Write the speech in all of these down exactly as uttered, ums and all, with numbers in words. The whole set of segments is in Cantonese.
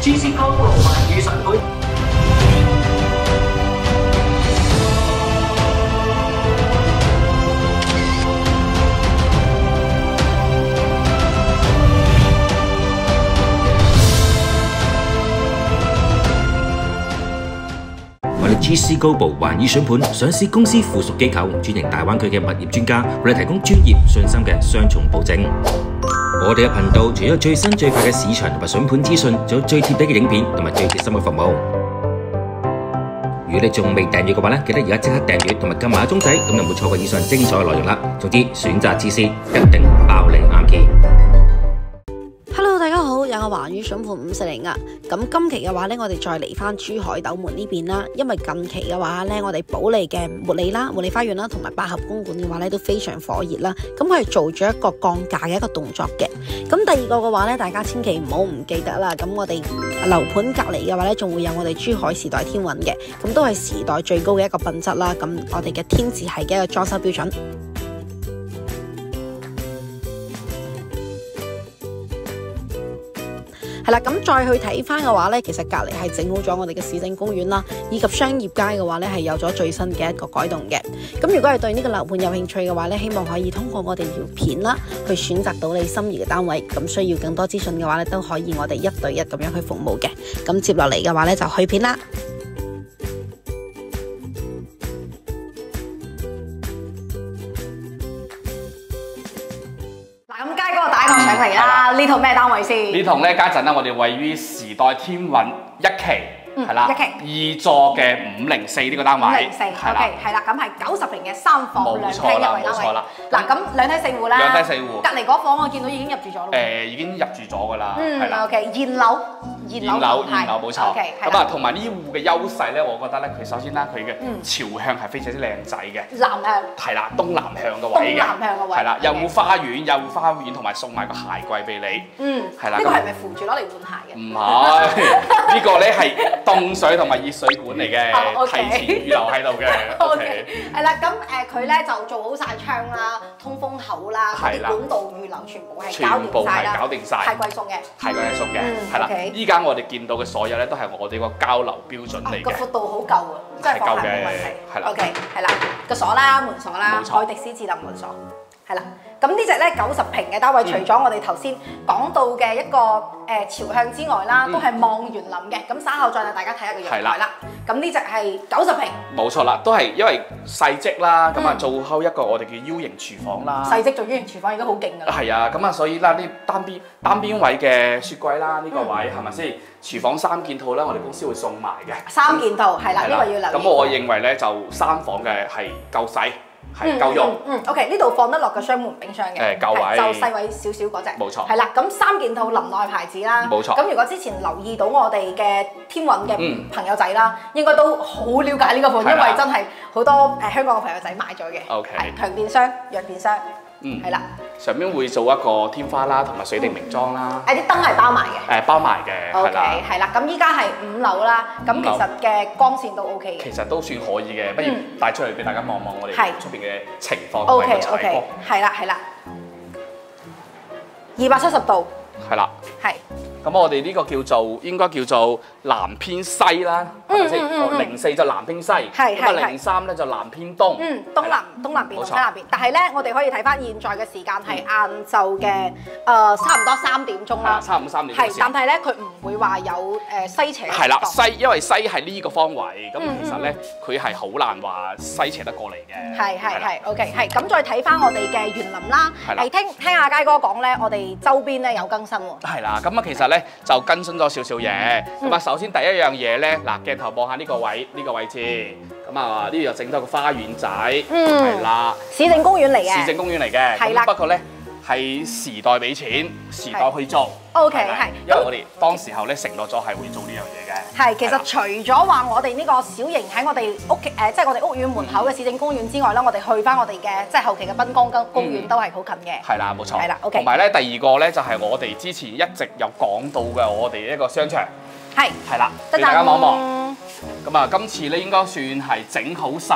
G C Global 環宇神盤。 我哋 G C Global 環宇選盤上市公司附屬機構，專營大灣區嘅物業專家，為你提供專業、信心嘅雙重保證。我哋嘅頻道除咗最新最快嘅市場同埋選盤資訊，仲有最貼地嘅影片同埋最貼心嘅服務。如果你仲未訂閱嘅話咧，記得而家即刻訂閱同埋撳埋個鐘仔，咁就唔會錯過以上精彩嘅內容啦。總之，選擇 G C 一定爆你啱 key。 Hello， 大家好，有個環宇筍盤五四零啊。咁今期嘅話呢，我哋再嚟翻珠海斗門呢邊啦。因為近期嘅話呢，我哋保利嘅茉莉啦、茉莉花園啦，同埋百合公館嘅話呢，都非常火熱啦。咁佢係做咗一個降價嘅一個動作嘅。咁第二個嘅話呢，大家千祈唔好唔記得啦。咁我哋樓盤隔離嘅話呢，仲會有我哋珠海時代天韻嘅，咁都係時代最高嘅一個品質啦。咁我哋嘅天字系嘅一個裝修標準。係啦，咁再去睇翻嘅話呢，其實隔離係整好咗我哋嘅市政公園啦，以及商業街嘅話呢，係有咗最新嘅一個改動嘅。咁如果係對呢個樓盤有興趣嘅話呢，希望可以通過我哋條片啦，去選擇到你心儀嘅單位。咁需要更多資訊嘅話呢，都可以我哋一對一咁樣去服務嘅。咁接落嚟嘅話呢，就去片啦。上嚟啦！呢套咩單位先？ 呢套咧，家陣咧，我哋位於時代天韻一期，係啦， 一期二座嘅五零四呢個單位， 五零四，OK，係啦，咁係九十平嘅三房兩廳一衛單位。嗱，咁兩梯四戶啦， 兩梯四戶。 隔離嗰房我見到已經入住咗咯。 誒，已經入住咗㗎啦，係啦。 OK，現樓，現樓， 現樓冇錯。咁啊，同埋呢戶嘅優勢咧，我覺得咧，佢首先啦，佢嘅朝向係非常之靚仔嘅。 南向。 係啦，東南向嘅位嘅。 東南向嘅位。 係啦，有冇花園，有冇花園，同埋送埋個鞋櫃俾你。嗯。係啦。 呢個係咪扶住攞嚟換鞋嘅？ 唔係，呢個咧係凍水同埋熱水管嚟嘅，提前預留喺度嘅。 O K， 係啦，咁誒佢咧就做好晒窗啦、通風口啦、啲管道預留全部係搞掂晒啦， 搞掂晒， 係貴送嘅， 係貴送嘅，係啦。依家我哋見到嘅所有咧都係我哋個交樓標準嚟嘅， 個闊度好夠啊，真係放鞋冇問題。 係啦 ，O K， 係啦，個鎖啦、門鎖啦，愛迪斯智能門鎖，係啦。咁呢隻咧九十平嘅單位，除咗我哋頭先講到嘅一個誒朝向之外啦，都係望園林嘅。咁稍後再帶大家睇下個陽台啦。咁呢隻係九十平， 冇錯啦，都係因為細積啦，咁啊做開一個我哋叫 U 型廚房啦。 細積做 U 型廚房已經好勁㗎啦。 係啊，咁啊所以啦，啲單邊單邊位嘅雪櫃啦，呢個位係咪先？廚房三件套啦，我哋公司會送埋嘅。 三件套係啦，呢個要留意。 咁我認為咧就三房嘅係夠使。係夠用， 嗯 ，OK， 呢度放得落個雙門冰箱嘅， 誒夠位， 就細位少少嗰隻， 冇錯， 係啦，咁三件套林內牌子啦， 冇錯， 咁如果之前留意到我哋嘅天韻嘅朋友仔啦，應該都好了解呢個款，因為真係好多誒香港嘅朋友仔買咗嘅，OK，係強電箱、弱電箱，嗯，係啦，上面會做一個天花啦，同埋水滴明裝啦，誒啲燈係包埋嘅，誒包埋嘅，OK，係啦，咁依家係五樓啦，咁其實嘅光線都 OK 嘅，其實都算可以嘅，不如帶出嚟俾大家望望我哋出邊嘅情況同埋個採光，係啦係啦，二百七十度，係啦，係。咁我哋呢個叫做應該叫做南偏西啦，係咪先？零四就南偏西，係係零三咧就南偏東。嗯，東南東南邊，東西南邊。但係咧，我哋可以睇翻現在嘅時間係晏晝嘅誒差唔多三點鐘啦。差唔多三點。係，但係咧佢唔會話有誒西斜。係啦，西因為西係呢個方位，咁其實咧佢係好難話西斜得過嚟嘅。係係係 ，OK， 係。咁再睇翻我哋嘅園林啦，係聽聽阿佳哥講咧，我哋周邊咧有更新喎。係啦，咁啊其實咧。就更新咗少少嘢，咁啊首先第一樣嘢咧，嗱鏡頭望下呢個位呢個位置，咁啊呢度又整多個花園仔，係啦，市政公園嚟嘅，市政公園嚟嘅，係啦，不過咧係時代俾錢，時代去做 ，OK 係，因為我哋當時候咧承諾咗係會做呢樣嘢嘅。係，其實除咗話我哋呢個小型喺我哋屋企誒，即係我哋屋苑門口嘅市政公園之外啦，我哋去翻我哋嘅即係後期嘅濱江公公園都係好近嘅。係啦，冇錯。係啦 ，OK。同埋咧，第二個咧就係我哋之前一直有講到嘅我哋一個商場。係。係啦，俾大家望一望。咁啊，今次咧應該算係整好晒。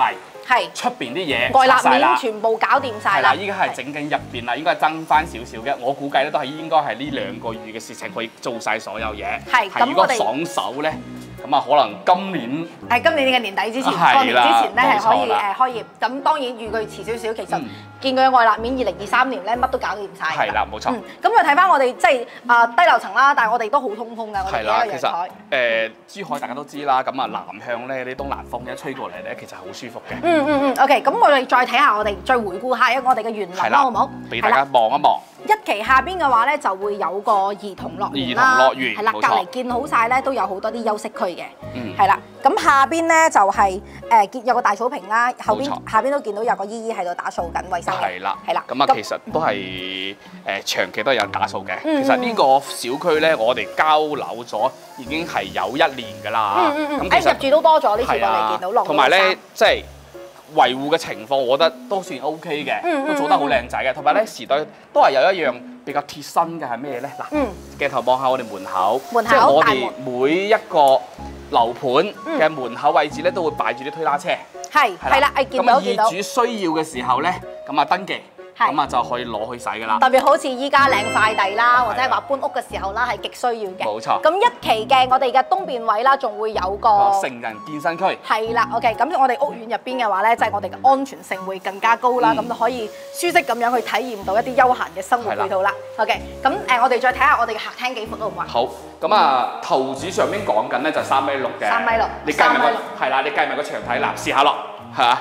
係出邊啲嘢外立面全部搞掂晒啦。 係啦，依家係整緊入邊啦，應該係增翻少少嘅。我估計咧都係應該係呢兩個月嘅事情，可以做晒所有嘢。 係咁， 如果爽手咧。咁啊，可能今年係今年嘅年底之前，過年之前咧係可以誒開業。咁當然預佢遲少少，其實見佢嘅外立面，二零二三年咧乜都搞掂晒。 係啦，冇錯。 咁就睇翻我哋即係啊低樓層啦，但係我哋都好通風㗎。我哋呢個陽台。 誒，珠海大家都知啦，咁啊南向咧啲東南風一吹過嚟咧，其實好舒服嘅。 嗯嗯嗯 ，OK， 咁我哋再睇下我哋再回顧下一我哋嘅園林啦，好唔好？ 俾大家望一望。 一期下邊嘅話咧，就會有個兒童樂園啦， 兒童樂園係啦，隔離建好晒咧，都有好多啲休息區嘅， 嗯， 係啦。咁下邊咧就係誒見有個大草坪啦，後邊下邊都見到有個姨姨喺度打掃緊衞生嘅， 係啦， 係啦。 咁啊，其實都係誒長期都有人打掃嘅。其實呢個小區咧，我哋交樓咗已經係有一年㗎啦。 嗯嗯嗯，誒入住都多咗呢次過嚟見到落。 同埋咧，即係。維護嘅情況，我覺得都算 O K 嘅，都做得好靚仔嘅。同埋咧，時代都係有一樣比較貼身嘅係咩咧？嗱，鏡頭望下我哋門口，即係我哋每一個樓盤嘅門口位置咧，都會擺住啲推拉車。係係啦，誒見到見到。咁業主需要嘅時候咧，咁啊登記。咁啊就可以攞去使㗎啦。特別好似依家領快遞啦，或者係話搬屋嘅時候啦，係極需要嘅。冇錯。咁一期嘅我哋嘅東邊位啦，仲會有個成人健身區。係啦 ，OK。咁我哋屋苑入邊嘅話咧，即係我哋嘅安全性會更加高啦，咁就可以舒適咁樣去體驗到一啲休閒嘅生活配套啦。OK。咁誒，我哋再睇下我哋嘅客廳幾闊好唔好啊？ 好。咁啊，圖紙上面講緊咧就三米六嘅。三米六。你計埋個係啦，你計埋個牆體啦，試下咯。係啊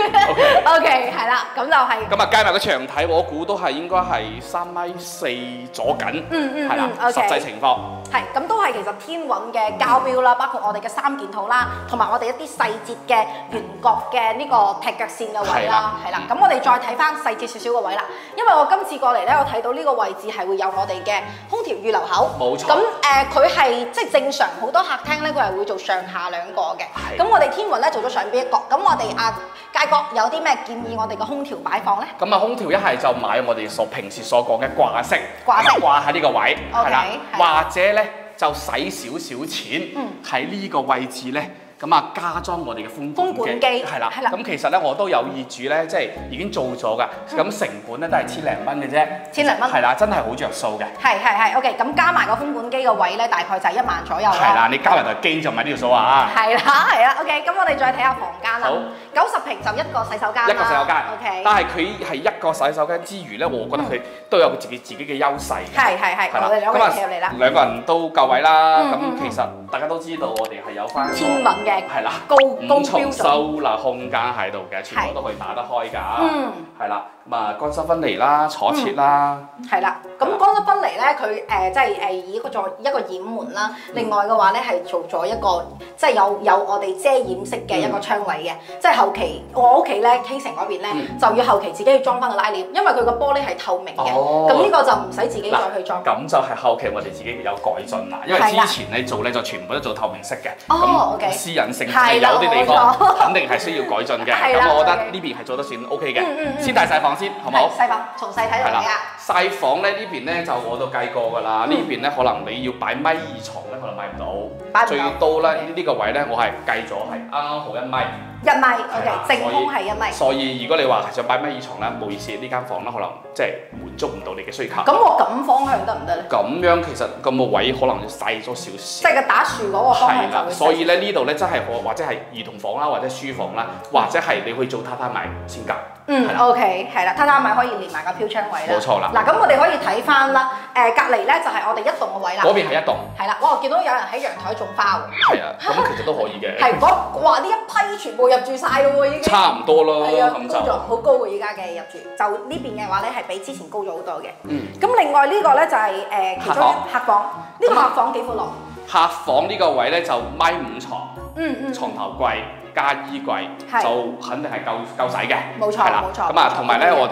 ，OK， 係啦，咁就係。咁啊，計埋個牆體，我估都係應該係三米四左緊。嗯嗯，係啦，實際情況。 係，咁都係其實天韻嘅交標啦，包括我哋嘅三件套啦，同埋我哋一啲細節嘅圓角嘅呢個踢腳線嘅位啦，係啦。咁我哋再睇翻細節少少嘅位啦，因為我今次過嚟咧，我睇到呢個位置係會有我哋嘅空調預留口。冇錯。咁誒，佢係即係正常好多客廳咧，佢係會做上下兩個嘅。係。咁我哋天韻咧做咗上邊一個，咁我哋啊佳哥有啲咩建議我哋嘅空調擺放咧？咁啊，空調一係就買我哋所平時所講嘅掛式，掛式掛喺呢個位，係啦，或者咧就使少少錢喺呢個位置咧。咁啊，加裝我哋嘅風風管機，係啦，係啦。咁其實咧，我都有業主咧，即係已經做咗㗎。咁成本咧都係千零蚊嘅啫，千零蚊，係啦，真係好着數嘅。係係係 ，OK。咁加埋個風管機嘅位咧，大概就係一萬左右啦。係啦，你加埋台機就唔係呢條數啊。係啦係啦 ，OK。咁我哋再睇下房間啦。好，九十平就一個洗手間。一個洗手間 ，OK。但係佢係一個洗手間之餘咧，我覺得佢都有自己自己嘅優勢。係係係，我哋兩個人入嚟啦。兩個人都夠位啦。咁其實大家都知道，我哋係有翻天韻嘅。係啦，高高標準收納空間喺度嘅，全部都可以打得開㗎。嗯，係啦，咁啊乾濕分離啦，坐設啦。係啦，咁乾濕分離咧，佢誒即係誒以一個做一個掩門啦。另外嘅話咧係做咗一個即係有有我哋遮掩式嘅一個窗位嘅。即係後期我屋企咧傾城嗰邊咧就要後期自己去裝翻個拉鏈，因為佢個玻璃係透明嘅。咁呢個就唔使自己再去裝。咁就係後期我哋自己有改進啦，因為之前你做咧就全部都做透明式嘅。哦，OK。私隱性。係有啲地方肯定係需要改進嘅，咁我覺得呢邊係做得算 OK 嘅。先睇細房先，好唔好？細房從細睇到大啊！細房咧呢邊咧就我都計過㗎啦，呢邊咧可能你要擺米二床咧，可能買唔到，最多咧呢個位咧我係計咗係啱啱好一米。一米 ，OK， 正空係一米。所以如果你話係想擺米二床咧，唔好意思，呢間房咧可能即係滿足唔到你嘅需求。咁我咁方向得唔得咧？咁樣其實咁個位可能要細咗少少。即係個打樹嗰個方向就會細。所以咧呢度咧真係可或者係兒童房啦，或者書房啦，或者係你去做榻榻米先夾。嗯 ，OK， 係啦，榻榻米可以連埋個飄窗位啦。冇錯啦。嗱，咁我哋可以睇翻啦，誒隔離咧就係我哋一棟嘅位啦。嗰邊係一棟。係啦，哇！我見到有人喺陽台種花喎。係啊，咁其實都可以嘅。係，我哇呢一批全部入住晒咯喎，已經。差唔多咯。係啊，高咗，好高喎！依家嘅入住，就呢邊嘅話咧係比之前高咗好多嘅。嗯。咁另外呢個咧就係誒其中客房，呢個客房幾闊落？客房呢個位咧就米五床，嗯嗯，牀頭櫃。加衣櫃就肯定係夠夠使嘅，冇錯，冇錯。咁啊，同埋咧，我哋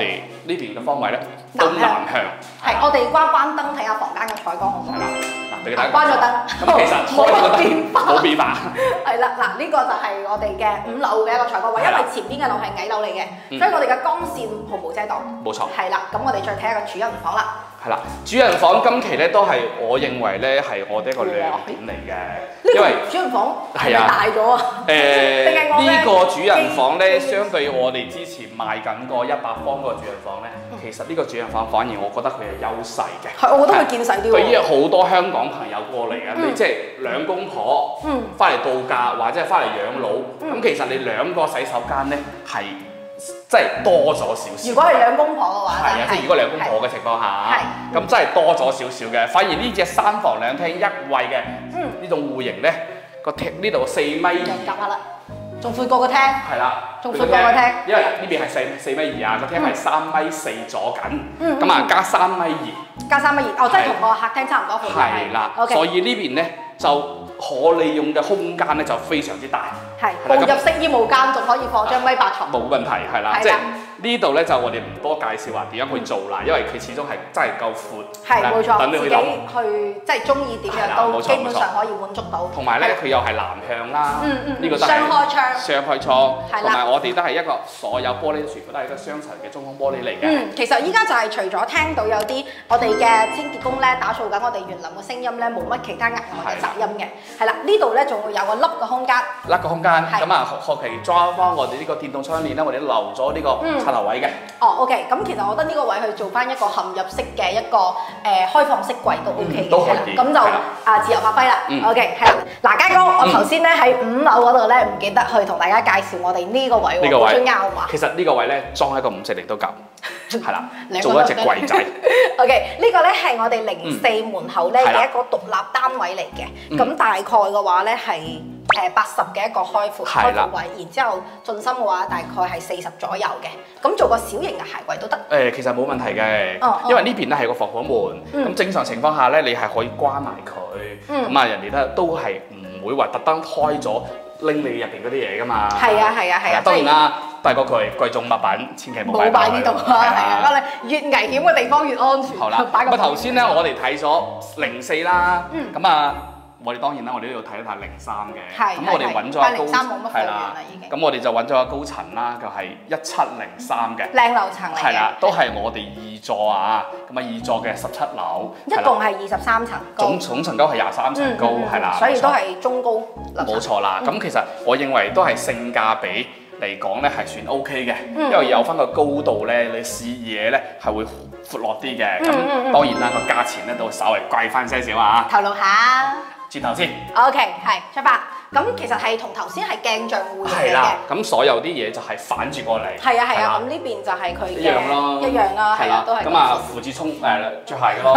呢邊嘅方位咧，東南向。 係，我哋關關燈睇下房間嘅採光好唔好？ 係啦，嗱，俾大家關咗燈， 咁其實開咗個燈冇變化。 係啦，嗱呢個就係我哋嘅五樓嘅一個採光位，因為前邊嘅樓係矮樓嚟嘅，所以我哋嘅光線毫無遮擋。 冇錯。係啦，咁我哋再睇下個主人房啦。 係啦，主人房今期咧都係我認為咧係我哋一個亮點嚟嘅，因為主人房係咪啊大咗啊？ 誒呢個主人房咧，相對我哋之前賣緊個一百方個主人房咧，其實呢個主人房反而我覺得佢係優勢嘅。 係，我覺得佢見細啲喎。 對於好多香港朋友過嚟嘅，你即係兩公婆翻嚟度假或者係翻嚟養老，咁其實你兩個洗手間咧係。即係多咗少少。 如果係兩公婆嘅話， 係啊，即係如果兩公婆嘅情況下，咁真係多咗少少嘅。反而呢隻三房兩廳一衛嘅呢種戶型咧，個廳呢度四米二。又夾下啦，仲闊過個廳。係啦， 仲闊過個廳。 因為呢邊係四四米二啊，個廳係三米四左緊，咁啊加三米二。 加三米二，哦，即係同個客廳差唔多闊。 係啦，所以呢邊咧就可利用嘅空間咧就非常之大。 係，步入式衣帽間仲可以放張米八床。 冇問題，係啦，即係呢度咧就我哋唔多介紹話點樣去做啦，因為佢始終係真係夠闊。 係冇錯， 等你去諗去即係中意點樣都基本上可以滿足到。 同埋咧，佢又係南向啦，呢個都係雙開窗。 雙開窗，同埋我哋都係一個所有玻璃全部都係一個雙層嘅中空玻璃嚟嘅。 嗯，其實依家就係除咗聽到有啲我哋嘅清潔工咧打掃緊我哋園林嘅聲音咧，冇乜其他額外嘅雜音嘅。係啦，呢度咧仲會有個凹嘅空間。 凹嘅空間，咁啊學期裝翻我哋呢個電動窗簾咧，我哋留咗呢個插頭位嘅。 哦 ，OK， 咁其實我覺得呢個位去做翻一個嵌入式嘅一個誒開放式櫃都 OK 嘅，係啦，咁就啊自由發揮啦。OK， 係啦，嗱佳哥，我頭先咧喺五樓嗰度咧唔記得去同大家介紹我哋呢個位喎，好想拗嘛。 其實呢個位咧裝一個五四零都夠，係啦，做一隻櫃仔。 OK， 呢個咧係我哋零四門口咧嘅一個獨立單位嚟嘅，咁大概嘅話咧係。誒八十嘅一個開闊開闊位，然之後進深嘅話大概係四十左右嘅，咁做個小型嘅鞋櫃都得。 誒其實冇問題嘅，因為呢邊咧係個防火門，咁正常情況下咧你係可以關埋佢，咁啊人哋咧都係唔會話特登開咗拎你入邊嗰啲嘢噶嘛。係啊係啊係啊， 當然啦，都係嗰句貴重物品，千祈冇擺呢度啊，係啊，越危險嘅地方越安全。 好啦，咁啊頭先咧我哋睇咗零四啦，咁啊。我哋當然啦，我哋都要睇一睇零三嘅，咁我哋揾咗個高層，係啦，咁我哋就揾咗個高層啦，就係一七零三嘅靚樓層嚟嘅， 係啦，都係我哋二座啊，咁啊二座嘅十七樓， 一共係二十三層高， 總總層高係廿三層高，係啦， 所以都係中高樓層。 冇錯啦，咁其實我認為都係性價比嚟講咧係算 OK 嘅，因為有翻個高度咧，你視野咧係會闊落啲嘅，咁當然啦個價錢咧都稍微貴翻些少啊， 透露下。 轉頭先 ，OK， 係出發。咁其實係同頭先係鏡像戶型嚟嘅。 咁所有啲嘢就係反住過嚟。 係啊係啊，咁呢邊就係佢嘅一樣咯， 一樣啦，係啦，都係。 咁啊，傅志聰誒着鞋嘅咯。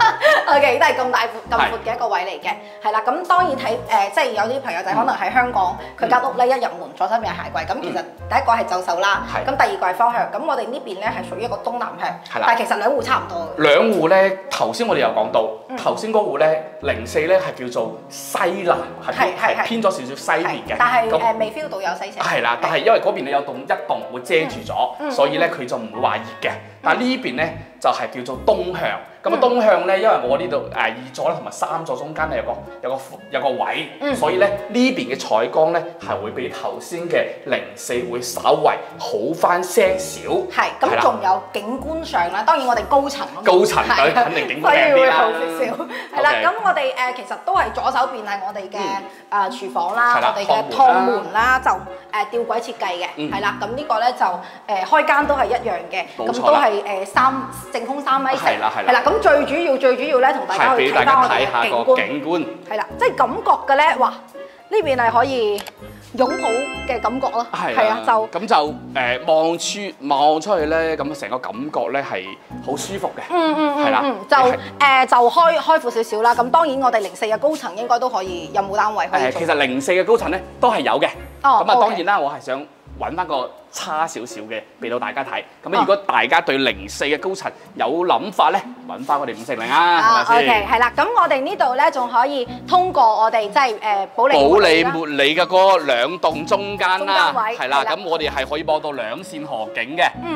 OK，都係咁大闊咁闊嘅一個位嚟嘅，係啦。咁當然睇誒，即係有啲朋友仔可能喺香港，佢間屋咧一入門左手邊係鞋櫃，咁其實第一個係就手啦，咁第二個係方向。咁我哋呢邊咧係屬於一個東南向，但係其實兩戶差唔多。 兩戶咧，頭先我哋有講到，頭先嗰戶咧零四咧係叫做西南，係係偏咗少少西邊嘅， 但係誒未 feel 到有西斜。 係啦，但係因為嗰邊你有棟一棟會遮住咗，所以咧佢就唔會話熱嘅。但係呢邊咧就係叫做東向。咁啊東向咧，因為我呢度誒二座咧同埋三座中間咧有個有個有個位，嗯、所以咧呢邊嘅採光咧係會比頭先嘅零四會稍為好翻些少。係， 咁仲有景觀上啦，當然我哋高層咯， 高層對肯定景觀靚啲啦。 所以會好少少。係啦，咁我哋誒其實都係左手邊係我哋嘅誒廚房啦，我哋嘅趟門啦，就誒吊軌設計嘅，係啦。咁呢個咧就誒開間都係一樣嘅，咁都係誒三正空三米四，係啦係啦。咁最主要最主要咧，同大家去睇翻我哋嘅景觀，係啦，即係感覺嘅咧，哇！呢邊係可以擁抱嘅感覺咯，係啊，就咁就誒望出望出去咧，咁成個感覺咧係好舒服嘅， 嗯嗯係啦，就誒就開開闊少少啦。咁當然我哋零四嘅高層應該都可以有冇單位可以做。 誒其實零四嘅高層咧都係有嘅，咁啊當然啦，我係想揾翻個差少少嘅俾到大家睇。咁如果大家對零四嘅高層有諗法咧，揾翻我哋五四零啊，係咪先？ OK， 係啦。咁我哋呢度咧仲可以通過我哋即係誒保利保利茉莉嘅嗰兩棟中間啦，係啦。咁我哋係可以望到兩線河景嘅。 嗯嗯嗯。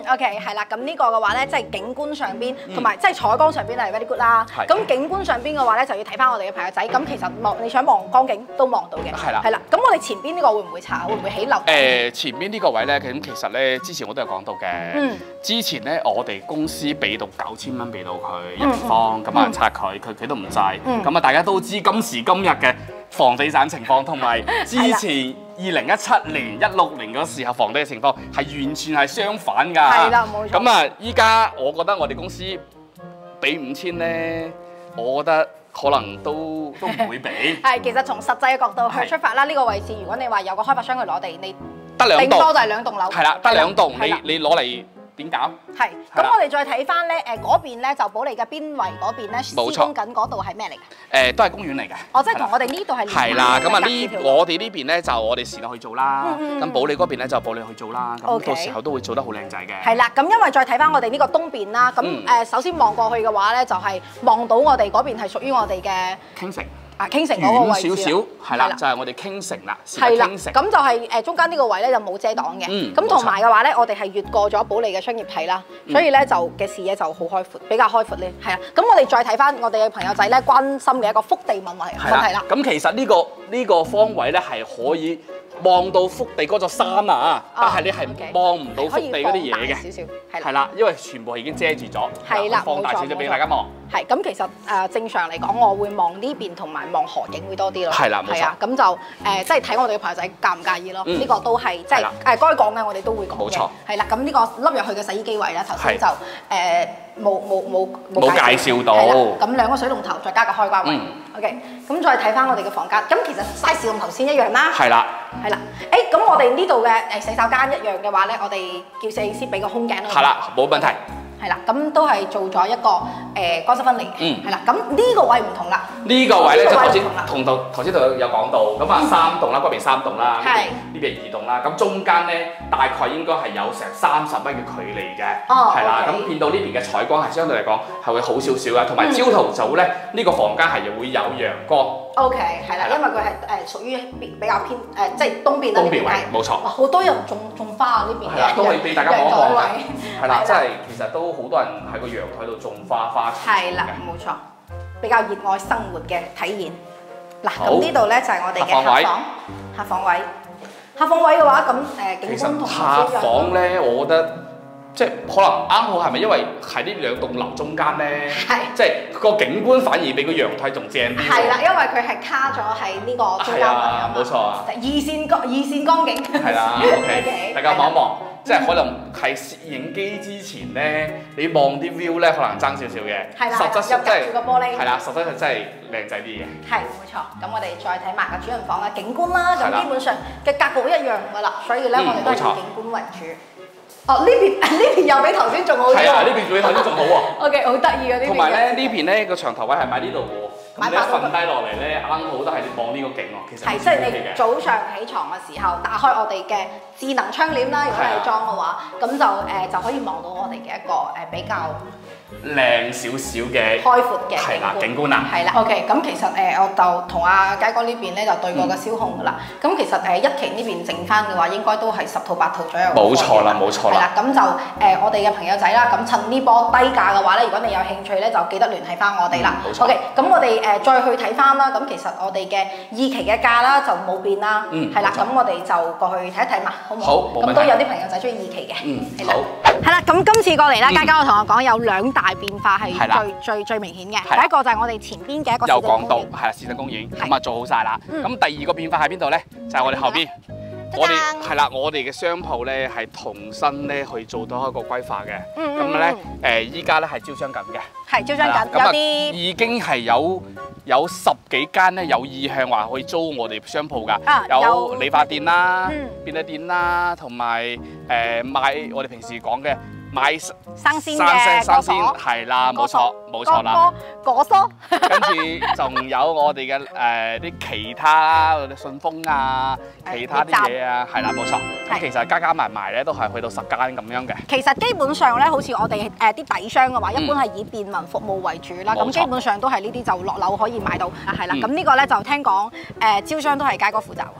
，OK， 係啦，咁呢個嘅話咧，即係景觀上邊，同埋即係採光上邊係 very good 啦。咁景觀上邊嘅話咧，就要睇翻我哋嘅朋友仔。咁其實望你想望光景都望到嘅。係啦。係啦。咁我哋前邊呢個會唔會查？會唔會起樓？ 誒，前邊呢個位咧，咁其實咧，之前我都有講到嘅。嗯。之前咧，我哋公司俾到九千蚊俾到佢一平方，咁啊拆佢，佢佢都唔制。咁啊，大家都知今時今日嘅房地產情況，同埋之前二零一七年、一六年嗰時候房地嘅情況係完全係相反㗎。係啦，冇錯。咁啊，依家我覺得我哋公司俾五千咧，我覺得可能都都唔會俾。係，其實從實際嘅角度去出發啦，呢個位置如果你話有個開發商去攞地，你得兩棟，頂多就係兩棟樓。係啦，得兩棟，你你攞嚟點搞？係。咁我哋再睇翻咧，誒嗰邊咧就保利嘅邊圍嗰邊咧施工緊嗰度係咩嚟㗎？誒都係公園嚟嘅。哦，即係同我哋呢度係連埋嘅。係啦，咁啊呢我哋呢邊咧就我哋時間去做啦，咁保利嗰邊咧就保利去做啦，咁到時候都會做得好靚仔嘅。係啦，咁因為再睇翻我哋呢個東邊啦，咁誒首先望過去嘅話咧，就係望到我哋嗰邊係屬於我哋嘅傾城。啊，傾城嗰個位置少少，係啦，就係我哋傾城啦，係啦，咁就係誒中間呢個位咧就冇遮擋嘅，咁同埋嘅話咧，我哋係越過咗保利嘅商業體啦，所以咧就嘅視野就好開闊，比較開闊咧，係啊，咁我哋再睇翻我哋嘅朋友仔咧關心嘅一個福地問題問題啦，咁其實呢個呢個方位咧係可以望到福地嗰座山啊，但係你係望唔到福地嗰啲嘢嘅，少少係啦，因為全部已經遮住咗，係啦，放大少少俾大家望。係，咁其實誒正常嚟講，我會望呢邊同埋望河景會多啲咯。係啦，冇錯。咁就誒，即係睇我哋嘅朋友仔介唔介意咯。呢個都係即係誒該講嘅，我哋都會講嘅。冇錯。係啦，咁呢個凹入去嘅洗衣機位咧，頭先就誒冇冇冇冇介紹到。咁兩個水龍頭再加個開關位。OK。咁再睇翻我哋嘅房間，咁其實 size 同頭先一樣啦。係啦。係啦。誒，咁我哋呢度嘅誒洗手間一樣嘅話咧，我哋叫攝影師俾個空鏡咯。係啦，冇問題。係啦，咁都係做咗一個誒乾濕分離嘅，係啦，咁呢個位唔同啦。呢個位咧就頭先同頭頭先度有講到，咁啊三棟啦，嗰邊三棟啦，呢邊二棟啦，咁中間咧大概應該係有成三十米嘅距離嘅，係啦，咁變到呢邊嘅採光係相對嚟講係會好少少嘅，同埋朝頭早咧呢個房間係會有陽光。OK， 係啦，因為佢係誒屬於比較偏誒，即係東邊啦。東邊位，冇錯。好多人種種花啊呢邊嘅。係啦，都可以俾大家望一望嘅。係啦，即係其實都好多人喺個陽台度種花花草草嘅。係啦，冇錯，比較熱愛生活嘅體驗。嗱，咁呢度咧就係我哋嘅客房，客房位。客房位嘅話，咁誒景觀同客房咧，我覺得。即係可能啱好係咪因為喺呢兩棟樓中間咧？係，即係個景觀反而比個陽台仲正啲。係啦，因為佢係卡咗喺呢個中間位啊嘛。冇錯啊。二線光二線光景。係啦 ，OK， 大家望一望，即係可能係攝影機之前咧，你望啲 view 咧，可能爭少少嘅。係啦，實質上真係。個玻璃。係啦，實質上真係靚仔啲嘅。係，冇錯。咁我哋再睇埋個主人房嘅景觀啦，咁基本上嘅格局一樣㗎啦，所以咧我哋都係以景觀為主。哦，呢邊呢邊又比頭先仲好啲喎。係啊，呢邊比頭先仲好喎。OK， 好得意啊呢邊。同埋咧，呢邊咧個牆頭位係喺呢度喎。咁你瞓低落嚟咧，啱好都係望呢個景喎。其實係即係你早上起床嘅時候，打開我哋嘅智能窗簾啦，如果你裝嘅話，咁就誒就可以望到我哋嘅一個誒比較靚少少嘅開闊嘅係啦景觀啦。係啦 ，OK， 咁其實誒我就同阿佳哥呢邊咧就對過個燒控噶啦。咁其實誒一期呢邊剩翻嘅話，應該都係十套八套左右。冇錯啦，冇錯啦。係啦，咁就誒我哋嘅朋友仔啦，咁趁呢波低價嘅話咧，如果你有興趣咧，就記得聯繫翻我哋啦。冇錯。OK，咁我哋誒再去睇翻啦。咁其實我哋嘅二期嘅價啦就冇變啦。嗯。係啦，咁我哋就過去睇一睇嘛，好唔好？好。咁都有啲朋友仔中意二期嘅。嗯。好。係啦，咁今次過嚟啦，佳佳我同我講有兩大變化係最最最明顯嘅。第一個就係我哋前邊嘅一個有講到，係啦，市鎮公園咁啊做好晒啦。咁第二個變化喺邊度咧？就係我哋後邊，我哋係啦，我哋嘅商鋪咧係重新咧去做到一個規劃嘅。咁咧誒，依家咧係招商緊嘅。係招商緊，有啲已經係有有十幾間咧有意向話可以租我哋商鋪㗎。有理髮店啦、便利店啦，同埋誒賣我哋平時講嘅。買生鮮嘅生鮮係啦，冇錯冇錯啦。果蔬，跟住仲有我哋嘅誒啲其他啦，嗰啲信封啊，其他啲嘢啊，係啦冇錯。咁其實加加埋埋咧都係去到十間咁樣嘅。其實基本上咧，好似我哋誒啲底商嘅話，一般係以便民服務為主啦。咁基本上都係呢啲就落樓可以買到。係啦，咁呢個咧就聽講誒招商都係佳哥負責。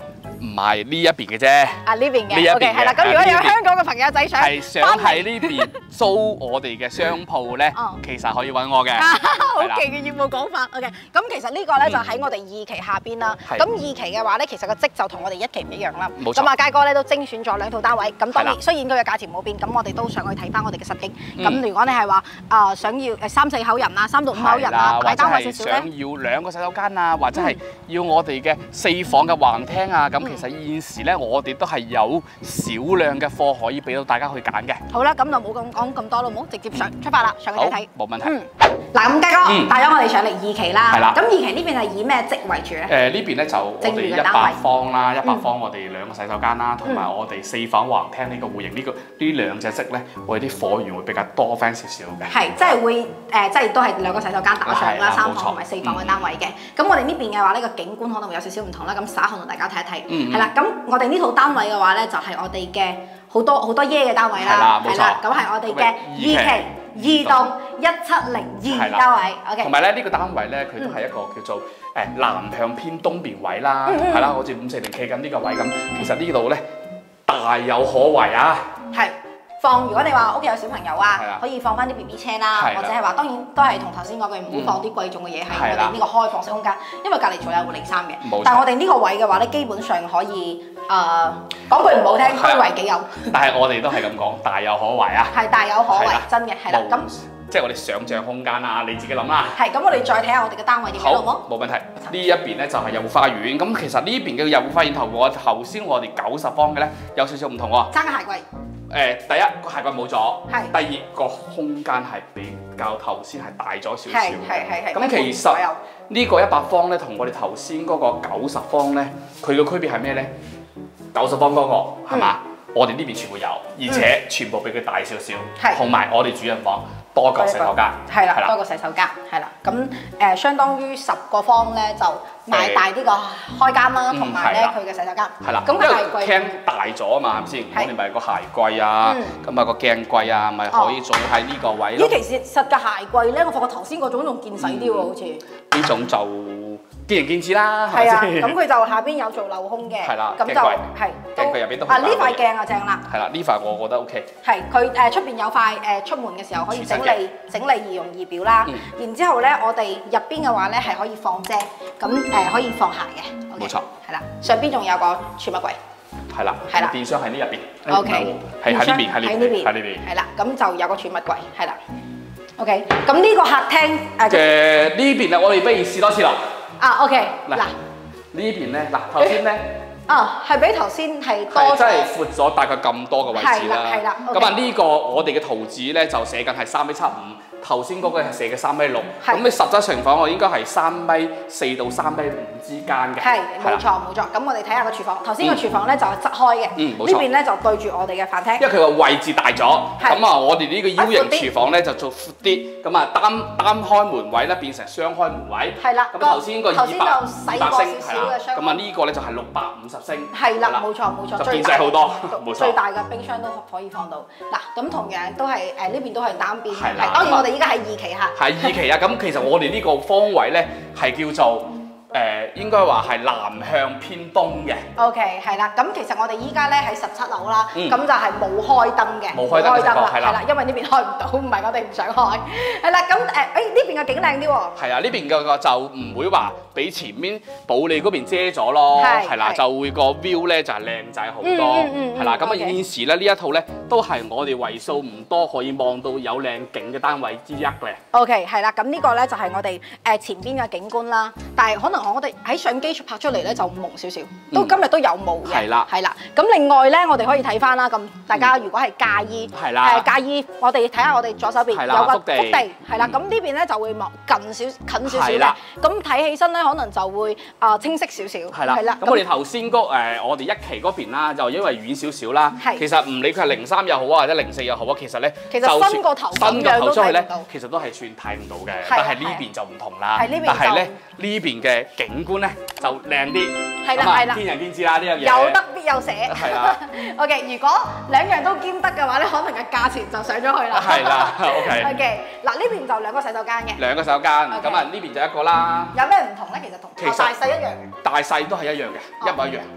唔係呢一邊嘅啫。 啊呢邊嘅 ，OK 係啦。咁如果有香港嘅朋友仔想係想喺呢邊租我哋嘅商鋪咧，其實可以揾我嘅。 好勁嘅業務講法 ，OK。咁其實呢個咧就喺我哋二期下邊啦。咁二期嘅話咧，其實個積就同我哋一期唔一樣啦。冇錯。咁啊佳哥咧都精選咗兩套單位，咁當然雖然佢嘅價錢冇變，咁我哋都上去睇翻我哋嘅實景。咁如果你係話啊想要誒三四口人啊，三到五口人啊，買單位少少咧， 想要兩個洗手間啊，或者係要我哋嘅四房嘅橫廳啊，咁其實現時咧我哋都係有少量嘅貨可以俾到大家去揀嘅。 好啦，咁就冇咁講咁多咯，冇直接上出發啦，上去睇睇。 冇問題。 嗯，嗱咁佳哥帶咗我哋上嚟二期啦。係啦。咁二期呢邊係以咩積為主咧？ 誒呢邊咧就我哋一百方啦，一百方我哋兩個洗手間啦，同埋我哋四房橫廳呢個戶型呢個呢兩隻積咧，我哋啲貨源會比較多翻少少嘅。 係，即係會誒，即係都係兩個洗手間打上啦，三房同埋四房嘅單位嘅。咁我哋呢邊嘅話，呢個景觀可能會有少少唔同啦。咁稍後同大家睇一睇。係啦，咁我哋呢套單位嘅話咧，就係我哋嘅好多好多耶嘅單位啦。係啦，咁係我哋嘅二期二棟一七零二單位。OK。 同埋咧呢個單位咧，佢都係一個叫做誒南向偏東邊位啦。係啦，好似五四零企緊呢個位咁。其實呢度咧大有可為啊。 係。放，如果你話屋企有小朋友啊，可以放翻啲 B B 車啦，或者係話當然都係同頭先講嘅，唔好放啲貴重嘅嘢喺我哋呢個開放式空間，因為隔離仲有個零三嘅。但係我哋呢個位嘅話咧，基本上可以誒講句唔好聽，居為己有。但係我哋都係咁講，大有可為啊！係大有可為，真嘅係啦。咁即係我哋想像空間啊，你自己諗啦。係咁，我哋再睇下我哋嘅單位點樣好冇？冇問題。呢一邊咧就係有花園，咁其實呢邊嘅有花園同我頭先我哋九十方嘅咧有少少唔同喎。爭個鞋櫃。誒，第一個鞋櫃冇咗，第二個空間係比較頭先係大咗少少嘅。咁其實呢個一百方咧，同我哋頭先嗰個九十方咧，佢嘅區別係咩咧？九十方嗰個係嘛？我哋呢邊全部有，而且全部比佢大少少，同埋我哋主人房多個洗手間，係啦，多個洗手間，係啦。咁誒，相當於十個方咧就買大啲個開間啦，同埋咧佢嘅洗手間。係啦，咁個鞋櫃廳大咗啊嘛，係咪先？我哋咪個鞋櫃啊，咁啊個鏡櫃啊，咪可以做喺呢個位咯。呢其實實嘅鞋櫃咧，我發覺頭先嗰種仲見使啲喎，好似呢種就見仁見智啦。係啊，咁佢就下邊有做鏤空嘅，係啦，咁就係鏡櫃入邊都啊呢塊鏡啊正啦。係啦，呢塊我覺得 OK。係佢誒出邊有塊誒出門嘅時候可以整理整理儀容儀表啦。然之後咧，我哋入邊嘅話咧係可以放遮，咁誒可以放鞋嘅。冇錯。係啦，上邊仲有個儲物櫃。係啦。係啦。電箱喺呢入邊。OK。係喺呢邊，喺呢邊，喺呢邊。係啦，咁就有個儲物櫃，係啦。OK。咁呢個客廳誒嘅呢邊啊，我哋不如試多次咯。啊 OK。嗱呢邊咧，嗱頭先咧。啊，係比頭先係多咗，真係闊咗大概咁多嘅位置啦。係啦，咁啊呢個我哋嘅圖紙咧就寫緊係三米七五，頭先嗰個係寫嘅三米六。咁你實質情況我應該係三米四到三米五之間嘅。係，冇錯冇錯。咁我哋睇下個廚房，頭先個廚房咧就係側開嘅，呢邊咧就對住我哋嘅飯廳。因為佢個位置大咗，咁啊我哋呢個 U 型廚房咧就做闊啲，咁啊單單開門位咧變成雙開門位。係啦，咁頭先個二百二百升係啦，咁啊呢個咧就係六百五十升。係啦，冇錯冇錯，就變細好多，冇錯。最大嘅冰箱都可以放到。嗱，咁同樣都係誒呢邊都係單邊，係當然我哋依家喺二期嚇。係二期啊，咁其實我哋呢個方位咧係叫做誒應該話係南向偏東嘅。OK， 係啦，咁其實我哋依家咧喺十七樓啦，咁就係冇開燈嘅，冇開燈啦，係啦，因為呢邊開唔到，唔係我哋唔想開。係啦，咁誒誒呢邊嘅景靚啲喎。係啊，呢邊嘅個就唔會話俾前面保利嗰邊遮咗咯，係啦，就會個 view 咧就係靚仔好多，係啦，咁啊現時咧呢一套咧都係我哋為數唔多可以望到有靚景嘅單位之一嘅。OK， 係啦，咁呢個咧就係我哋誒前邊嘅景觀啦，但係可能我哋喺相機拍出嚟咧就朦少少，都今日都有霧嘅，係啦，係啦。咁另外咧，我哋可以睇翻啦，咁大家如果係介意，係啦，誒介意，我哋睇下我哋左手邊有個福地，係啦，咁呢邊咧就會望近少近少少嘅，咁睇起身咧可能就會啊清晰少少，係啦，係啦。咁我哋頭先嗰誒我哋一期嗰邊啦，就因為遠少少啦，其實唔理佢係零三又好啊，或者零四又好啊，其實咧，其實伸個頭伸個頭出去咧，其實都係算睇唔到嘅，但係呢邊就唔同啦，但係咧呢邊嘅景觀咧就靚啲，係啦係啦，見仁見智啦呢樣嘢，有得必有捨，係啦。OK， 如果兩樣都兼得嘅話咧，可能嘅價錢就上咗去啦。係啦 ，OK。OK， 嗱呢邊就兩個洗手間嘅，兩個洗手間，咁啊呢邊就一個啦。有咩唔同咧？其實同其實大細一樣，大細都係一樣嘅，一模一樣。哇！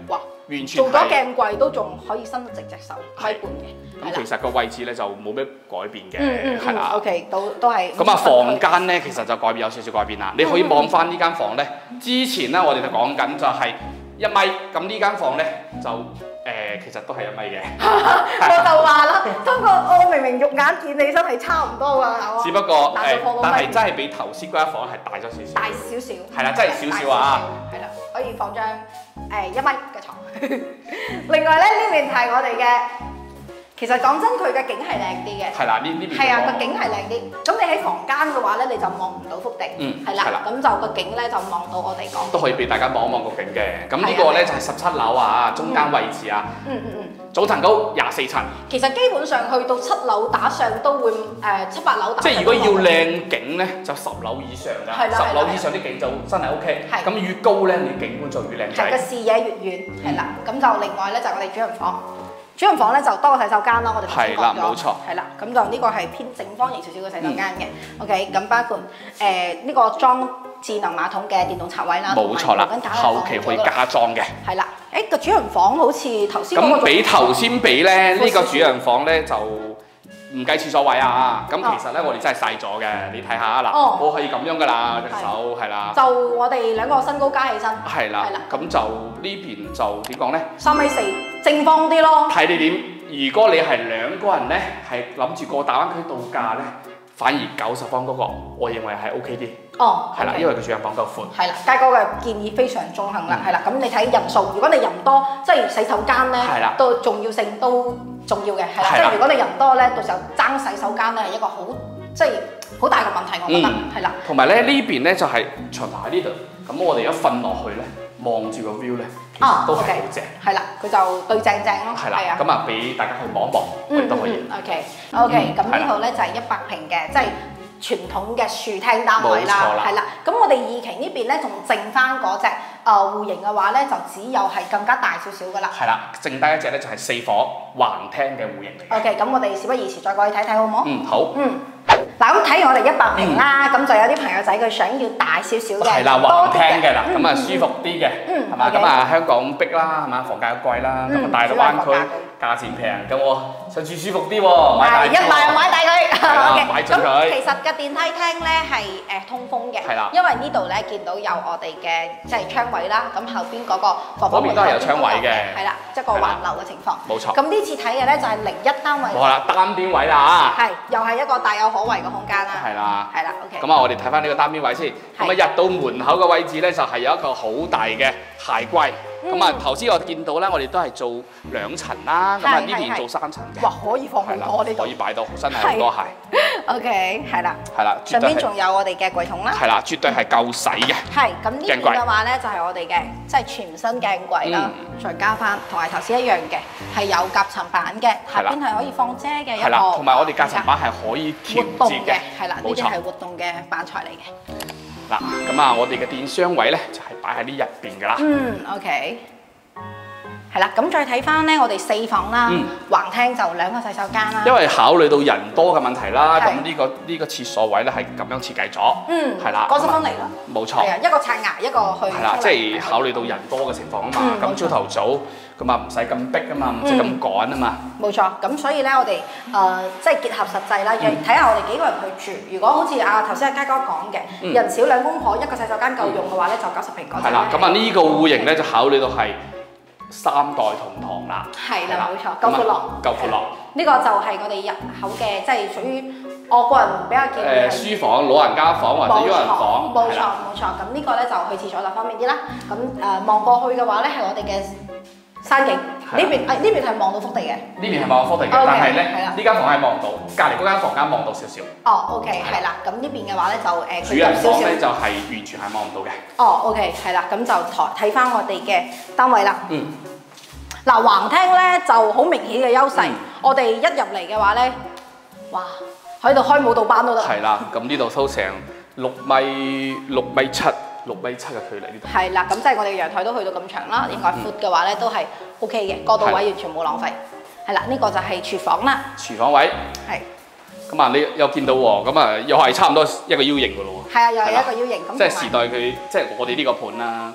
完全做咗鏡櫃都仲可以伸得直隻手，米半嘅。 咁其實個位置咧就冇咩改變嘅，係啦。 OK， 都都係。 咁啊，房間咧其實就改變有少少改變啦。你可以望翻呢間房咧，之前咧我哋就講緊就係一米，咁呢間房咧就。誒，其實都係一米嘅。 我就話啦，通過我明明肉眼見起身係差唔多㗎， 只不過誒，但係真係比頭先嗰間房係大咗少少。 大少少。 係啦，真係少少啊。 係啦，可以放張誒一米嘅床。另外咧，呢邊係我哋嘅。其實講真，佢嘅景係靚啲嘅。係啦，呢呢邊。係啊，個景係靚啲。咁你喺房間嘅話咧，你就望唔到幅地。嗯。係啦。咁就個景咧就望到我哋講。都可以俾大家望一望個景嘅。咁呢個咧就係十七樓啊，中間位置啊。嗯嗯嗯。總層高廿四層。其實基本上去到七樓打上都會誒七八樓打。即係如果要靚景咧，就十樓以上㗎。係啦。十樓以上啲景就真係 OK。係。咁越高咧，你景觀就越靚仔。係個視野越遠。係啦。咁就另外咧就我哋主人房。主人房咧就多個洗手間啦，我哋頭先講咗。係啦，冇錯。係啦，咁就呢個係偏正方形少少嘅洗手間嘅。嗯、OK， 咁包括誒呢、呃這個裝智能馬桶嘅電動插位啦，冇錯啦，後期可以加裝嘅。係啦，誒個主人房好似頭先咁比頭先比咧，呢個主人房咧就唔計廁所位啊。咁其實咧我哋真係細咗嘅，你睇下嗱，哦、我可以咁樣噶啦，隻手係啦。就我哋兩個身高加起身。係啦，係啦。咁就呢邊就點講咧？三米四。正方啲咯，睇你點。如果你係兩個人咧，係諗住過大灣區度假咧，反而九十方嗰個，我認為係 O K 啲。哦，係啦，因為佢主人房夠寬。係啦，佳哥嘅建議非常中肯啦。係啦，咁你睇人數，如果你人多，即係洗手間咧，都重要性都重要嘅。係啦，即係如果你人多咧，到時候爭洗手間咧係一個好即係好大嘅問題，我覺得係啦。同埋咧呢邊咧就係長台喺呢度，咁我哋一瞓落去咧。望住個 view 咧，啊，都係好正。係啦，佢就對正正咯。係啦，咁啊俾大家去望一望，佢都可以。OK，OK，咁呢度咧就係一百平嘅，即係傳統嘅樹廳單位啦。係啦，咁我哋二期呢邊咧仲剩翻嗰隻誒戶型嘅話咧，就只有係更加大少少噶啦。係啦，剩低一隻咧就係四房橫廳嘅戶型嚟。OK，咁我哋事不宜遲，再過去睇睇好唔好？嗯，好。嗯。嗱咁睇完我哋一百平啦，咁就有啲朋友仔佢想要大少少嘅，係啦，橫廳嘅啦，咁啊舒服啲嘅，係嘛？咁啊香港逼啦，係嘛？房價又貴啦，咁啊大陸灣區價錢平，咁我想住舒服啲喎，買大一買買大佢，買進佢。咁其實嘅電梯廳咧係誒通風嘅，係啦，因為呢度咧見到有我哋嘅即係窗位啦，咁後邊嗰個房房門都係有窗位嘅，係啦，即係個環流嘅情況。冇錯。咁呢次睇嘅咧就係零一單位。好啦，單邊位啦嚇。係，又係一個大有可為嘅空間啦。係啦。係啦 ，OK。咁啊，我哋睇翻呢個單邊位先。咁啊，入到門口嘅位置咧，就係有一個好大嘅鞋櫃。咁啊，頭先我見到咧，我哋都係做兩層啦。咁啊，呢邊做三層嘅。哇，可以放好多呢度。可以擺到真係好多鞋。OK， 係啦。係啦。上邊仲有我哋嘅櫃桶啦。係啦，絕對係夠使嘅。係。咁呢邊嘅話咧，就係我哋嘅即係全新鏡櫃啦，再加翻同埋頭先一樣嘅，係有夾層板嘅，下邊係可以放遮嘅一個。係啦，同埋我哋夾層板係可以調節嘅。係啦，呢啲係活動嘅板材嚟嘅。嗱，咁啊，我哋嘅電箱位咧就係擺喺呢入邊噶啦。嗯 ，OK。係啦，咁再睇翻咧，我哋四房啦，橫廳就兩個洗手間啦。因為考慮到人多嘅問題啦，咁呢個呢個廁所位咧係咁樣設計咗。嗯，係啦，乾濕分離啦。冇錯。係啊，一個刷牙，一個去。係啦，即係考慮到人多嘅情況啊嘛。咁朝頭早咁啊，唔使咁逼啊嘛，唔使咁趕啊嘛。冇錯，咁所以咧，我哋誒即係結合實際啦，睇下我哋幾個人去住。如果好似啊頭先阿佳哥講嘅，人少兩公婆一個洗手間夠用嘅話咧，就九十平嗰隻。係啦，咁啊呢個戶型咧就考慮到係三代同堂啦。係啦，冇錯，夠闊落。夠闊落。呢個就係我哋入口嘅，即係屬於我個人比較建議係書房、老人家房或者一人房。冇錯冇錯，咁呢個咧就去廁所就方便啲啦。咁誒望過去嘅話咧，係我哋嘅山景。呢邊誒呢邊係望到福地嘅。呢邊係望到福地嘅，但係咧呢間房係望唔到，隔離嗰間房間望到少少。哦 ，OK， 係啦。咁呢邊嘅話咧就誒，主人房咧就係完全係望唔到嘅。哦 ，OK， 係啦。咁就睇睇翻我哋嘅單位啦。嗯。嗱，橫廳咧就好明顯嘅優勢。我哋一入嚟嘅話咧，哇，喺度開舞蹈班都得。係啦，咁呢度收成六米六米七。六米七嘅距離呢度。係啦，咁即係我哋嘅陽台都去到咁長啦，應該闊嘅話咧都係 O K 嘅，過渡位完全冇浪費。係啦，呢個就係廚房啦。廚房位。係。咁啊，你又見到喎，咁啊又係差唔多一個 U 型嘅咯喎。係啊，又係一個 U 型。咁即係時代佢，即係我哋呢個盤啦。咁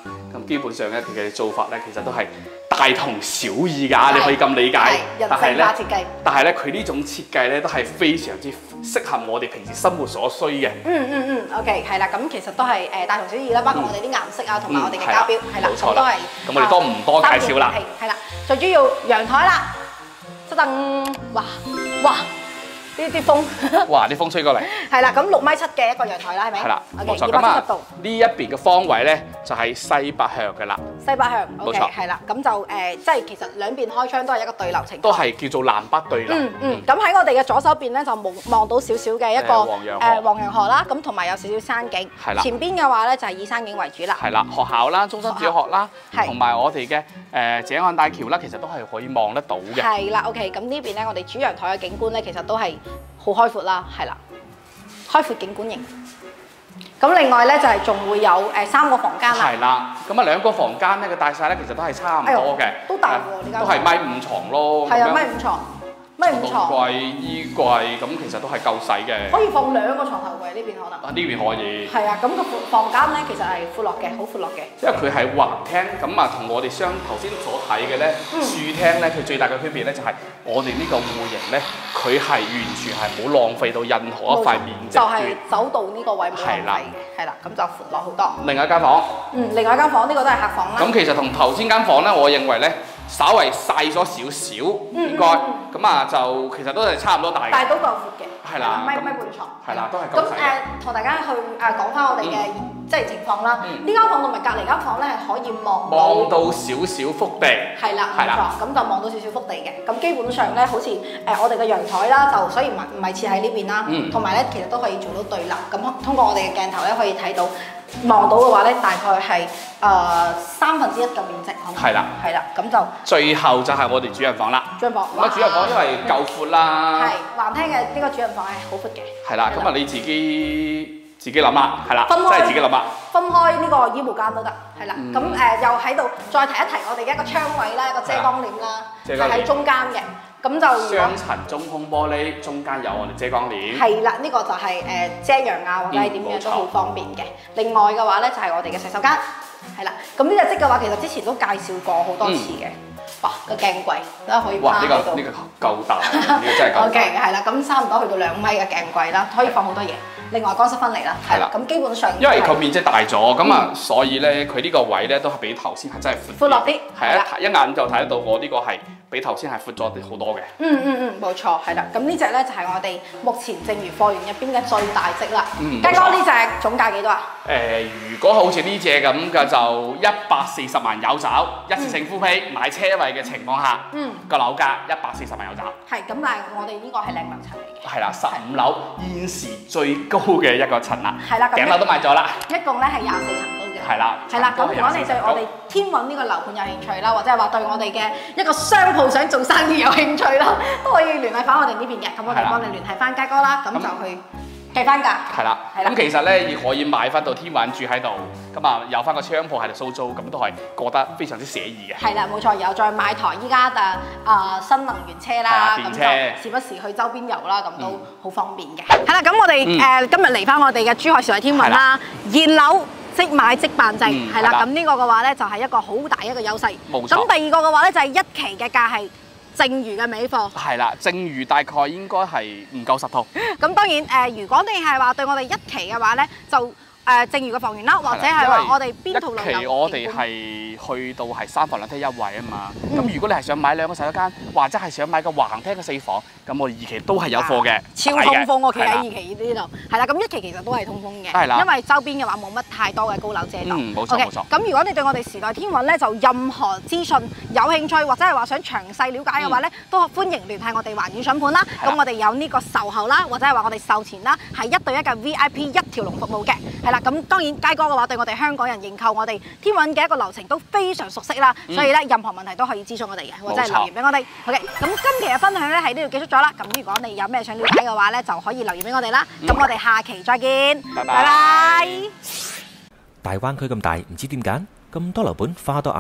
咁基本上咧，佢嘅做法咧，其實都係大同小異㗎，你可以咁理解。 人性化設計。 但係咧，佢呢種設計咧，都係非常之適合我哋平時生活所需嘅。 嗯嗯嗯 ，OK， 係啦，咁其實都係誒大同小異啦，包括我哋啲顏色啊，同埋我哋嘅膠標，係啦，咁都係。 咁我哋多唔多介紹啦？ 係啦，最主要陽台啦，即噔，哇哇！呢啲風， 哇！啲風吹過嚟， 係啦，咁六米七嘅一個陽台啦，係咪？ 係啦，冇錯。 二百七十度。 呢一邊嘅方位咧，就係西北向嘅啦。 西北向， 冇錯， 係啦，咁就誒，即係其實兩邊開窗都係一個對流情況。 都係叫做南北對流。 嗯嗯。咁喺我哋嘅左手邊咧，就望望到少少嘅一個誒黃楊河啦，咁同埋有少少山景。 係啦。 前邊嘅話咧，就係以山景為主啦。 係啦，學校啦，中心小學啦，同埋我哋嘅誒井岸大橋啦，其實都係可以望得到嘅。 係啦 ，OK， 咁呢邊咧，我哋主陽台嘅景觀咧，其實都係好開闊啦，係啦，開闊景觀型。咁另外咧就係仲會有誒三個房間啦。係啦， 咁啊兩個房間咧嘅大細咧其實都係差唔多嘅。 都大喎，呢間。 都係米五床咯。 係啊，米五床，米五床。 櫃、衣櫃咁其實都係夠使嘅。 可以放兩個床頭櫃呢邊可能。 啊，呢邊可以。 係啊，咁個房間咧其實係闊落嘅，好闊落嘅。 因為佢係橫廳，咁啊同我哋相頭先所睇嘅咧豎廳咧，佢最大嘅區別咧就係我哋呢個戶型咧，佢係完全係冇浪費到任何一塊面積。 就係走到呢個位冇浪費嘅，係啦，咁就闊落好多。 另外一間房。 嗯，另外一間房呢個都係客房啦。 咁其實同頭先間房咧，我認為咧稍為細咗少少，應該咁啊就其實都係差唔多大嘅。 但係都夠闊嘅。 係啦， 米米半床。 係啦，都係夠細。 咁誒，同大家去誒講翻我哋嘅即係情況啦。呢間房同埋隔離間房咧係可以望望到少少幅地。 係啦，冇錯。咁就望到少少幅地嘅。咁基本上咧，好似誒我哋嘅陽台啦，就所以唔係唔係設喺呢邊啦。同埋咧，其實都可以做到對流。咁通過我哋嘅鏡頭咧，可以睇到望到嘅話咧，大概係誒三分之一嘅面積。 係啦， 係啦，咁就最後就係我哋主人房啦。 主人房。 咁啊，主人房因為夠闊啦。 係橫廳嘅呢個主人房係好闊嘅。 係啦，咁啊你自己自己諗啦，係啦， 真係自己諗啦。 分開呢個衣帽間都得，係啦。咁誒又喺度再提一提我哋嘅一個窗位啦，一個遮光簾啦，係喺中間嘅。咁就雙層中空玻璃，中間有我哋遮光簾。 係啦，呢個就係誒遮陽啊，或者係點樣都好方便嘅。另外嘅話咧，就係我哋嘅洗手間，係啦。咁呢隻積嘅話，其實之前都介紹過好多次嘅。哇，個鏡櫃都可以趴喺度。哇！呢個呢個夠大，呢個真係夠大。OK，係啦，咁差唔多去到兩米嘅鏡櫃啦，可以放好多嘢。另外乾濕分離啦，係啦，咁基本上因為佢面積大咗，咁啊，所以咧佢呢個位咧都係比頭先係真係闊。 闊落啲。 係啊，一眼就睇得到我呢個係比頭先係闊咗好多嘅。 嗯嗯嗯，冇錯，係啦。咁呢隻咧就係我哋目前剩餘貨源入邊嘅最大隻啦。嗯。雞哥呢隻總價幾多啊？ 誒，如果好似呢隻咁嘅就一百四十萬有找，一次性敷皮買車位嘅情況下，嗯，個樓價一百四十萬有找。 係，咁但係我哋呢個係靚樓層嚟嘅。 係啦，十五樓現時最高嘅一個層啦。 係啦， 頂樓都買咗啦。 一共咧係廿四層高嘅。 係啦。 係啦，咁如果你對我哋天韻呢個樓盤有興趣啦，或者係話對我哋嘅一個商鋪想做生意有興趣啦，都可以聯繫翻我哋呢邊嘅。咁我哋幫你聯繫翻佳哥啦，咁就去計翻價。 係啦，咁其實咧亦可以買翻到天韻住喺度，咁啊有翻個商鋪喺度收租，咁都係過得非常之寫意嘅。 係啦，冇錯，有再買台依家嘅啊新能源車啦，咁就時不時去周邊遊啦，咁都好方便嘅。係啦，咁我哋誒今日嚟翻我哋嘅珠海兆麗天韻啦，現樓即買即辦證，係啦，咁呢個嘅話咧就係一個好大一個優勢。冇錯。咁第二個嘅話咧就係一期嘅價係剩餘嘅尾貨。係啦，剩餘大概應該係唔夠十套。咁當然誒，如果你係話對我哋一期嘅話咧，就誒剩餘嘅房源啦，或者係話我哋邊套樓有。一期我哋係去到係三房兩廳一衛啊嘛。咁如果你係想買兩個洗手間，或者係想買個橫廳嘅四房，咁我哋二期都係有貨嘅。超通風喎，企喺二期呢度。係啦，咁一期其實都係通風嘅。係啦。因為周邊嘅話冇乜太多嘅高樓遮擋。嗯，冇錯冇錯。咁如果你對我哋時代天韻咧就任何資訊有興趣，或者係話想詳細了解嘅話咧，都歡迎聯繫我哋環宇筍盤啦。咁我哋有呢個售後啦，或者係話我哋售前啦，係一對一嘅 V I P 一條龍服務嘅。係啦，咁當然佳哥嘅話對我哋香港人認購我哋天韻嘅一個流程都非常熟悉啦，所以咧任何問題都可以諮詢我哋嘅，或者係留言俾我哋。OK，咁今期嘅分享咧喺呢度結束咗啦。咁如果你有咩想了解嘅話咧，就可以留言俾我哋啦。咁我哋下期再見，拜拜。大灣區咁大，唔知點揀，咁多樓盤花多眼亂，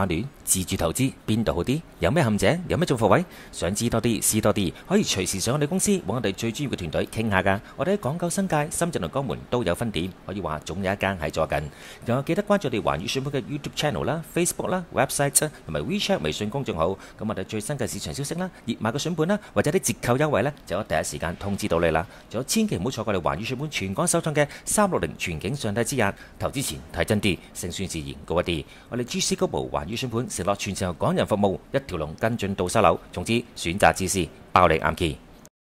自住投資邊度好啲？有咩陷阱？有咩中伏位？想知多啲，試多啲，可以隨時上我哋公司揾我哋最專業嘅團隊傾下㗎。我哋喺港九新界、深圳同江門都有分店，可以話總有一間喺左近。仲有記得關注我哋環宇選盤嘅 YouTube Channel 啦、Facebook 啦、Website 啦同埋 WeChat 微信公眾號。咁我哋最新嘅市場消息啦、熱賣嘅選盤啦，或者啲折扣優惠呢，就可以第一時間通知到你啦。仲有千祈唔好錯過我哋環宇選盤全港首創嘅三六零全景上帝之眼，投資前睇真啲，勝算自然高一啲。我哋 G C Global環宇選盤承諾全程由港人服務，一條龍跟進到收樓。總之選擇自私，包你啱 key。